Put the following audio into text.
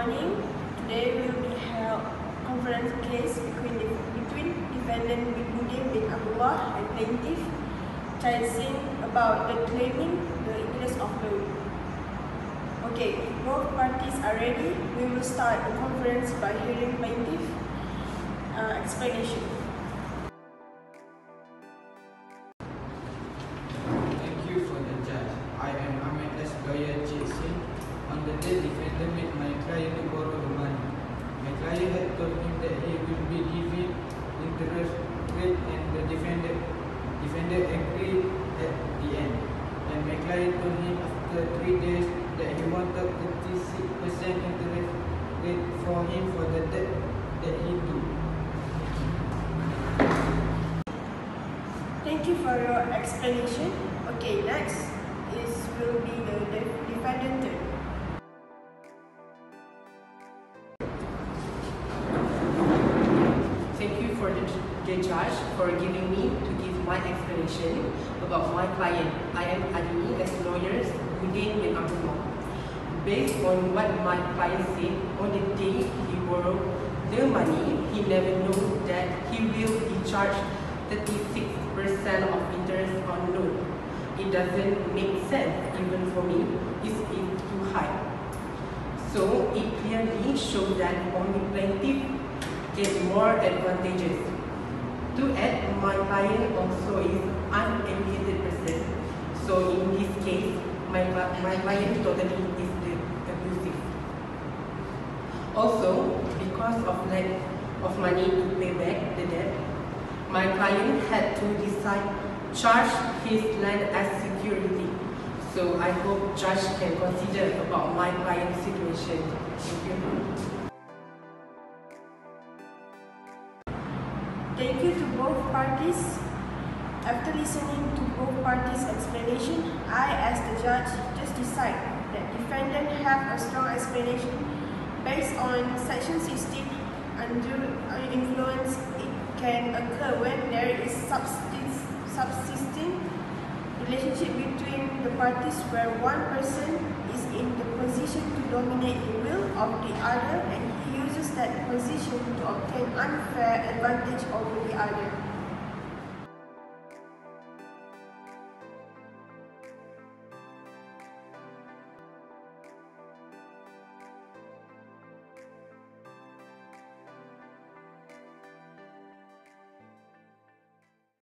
morning. Today will be held conference case between defendant Budin bin Abdullah and plaintiff Chai Sin about the claiming the interest of law. Okay, if both parties are ready, we will start the conference by hearing plaintiff explanation. Thank you for the judge. I am Ahmed S. Lawyer Chai Sin. On the day defendant made my client to borrow the money, my client had told him that he will be given interest rate, and the defendant agreed at the end. And my client told him after 3 days that he wanted 36% interest rate for him for the debt that he do. Thank you for your explanation. Okay, next will be the defendant turn. Thank you for the judge for giving me to give my explanation about my client. I am Adini as lawyers Budin bin Abdullah. Based on what my client said, on the day he borrowed the money, he never knew that he will be charged 36% of interest on loan. It doesn't make sense even for me. It's too high. So it clearly shows that only plaintiff get more advantages. To add, my client also is uneducated person. So in this case, my client totally is abusive. Also, because of lack of money to pay back the debt, my client had to decide charge his land as security. So I hope judge can consider about my client's situation. Thank you. Thank you to both parties. After listening to both parties' explanation, I, as the judge, just decide that defendant have a strong explanation based on Section 16. Undue influence it can occur when there is subsisting relationship between the parties where one person is in the position to dominate the will of the other and he uses that position to obtain unfair advantage over the other.